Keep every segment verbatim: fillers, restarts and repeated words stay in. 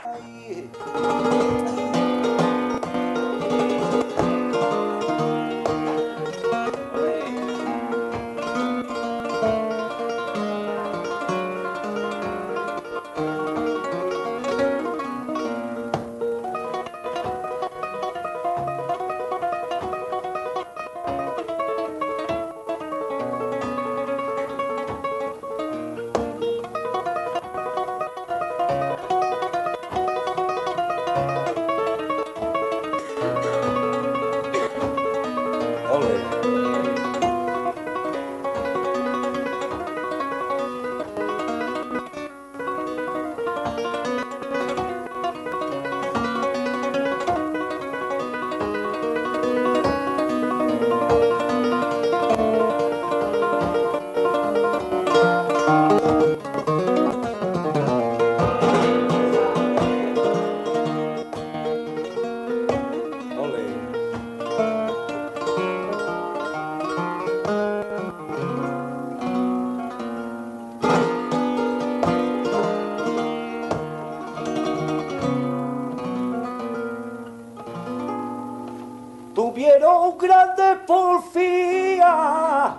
Tuvieron grande porfía,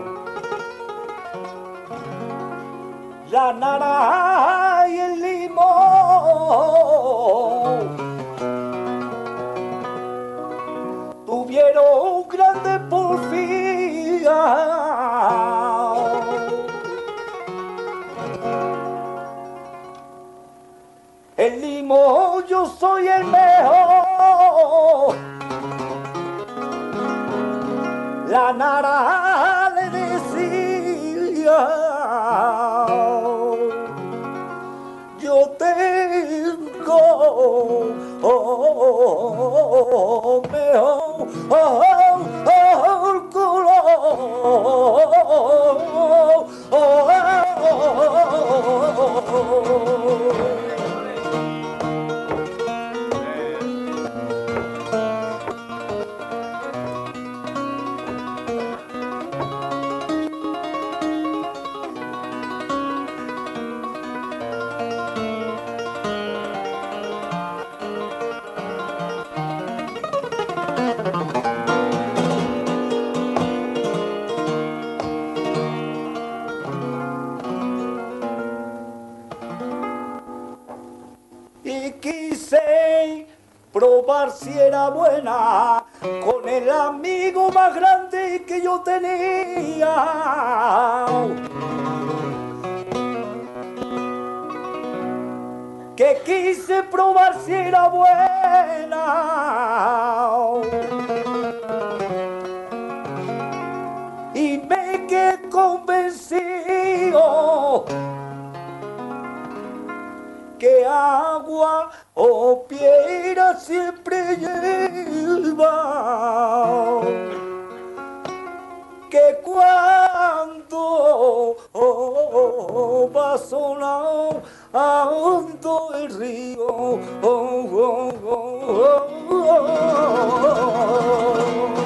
la naranja y el limón. Tuvieron grande porfía, el limón yo soy el mejor. La naranja le decía, yo tengo oh, mejor oh, oh, color. Oh, oh, y quise probar si era buena con el amigo más grande que yo tenía, que quise probar si era buena y me quedé convencido que agua o piedra siempre lleva, que cuando oh, va sonando ando el río oh, oh, oh, oh, oh.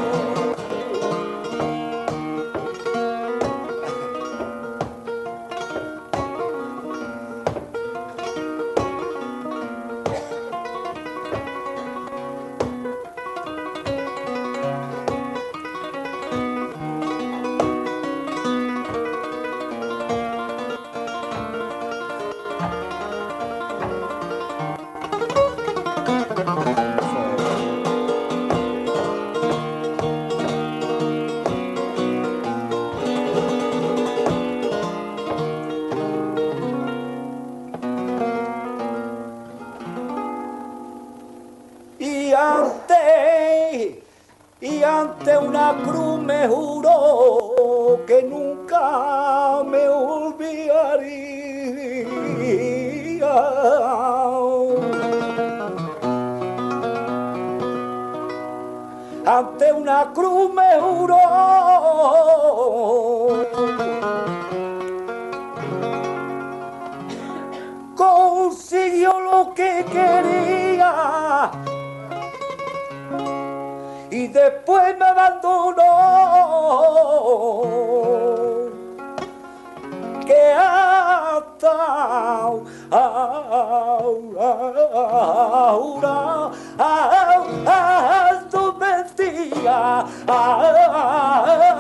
Y ante, y ante una cruz me juró que nunca me olvidaría. Ante una cruz me juró consiguió lo que quería y después me abandonó, que hasta ah, ah, ah, vida.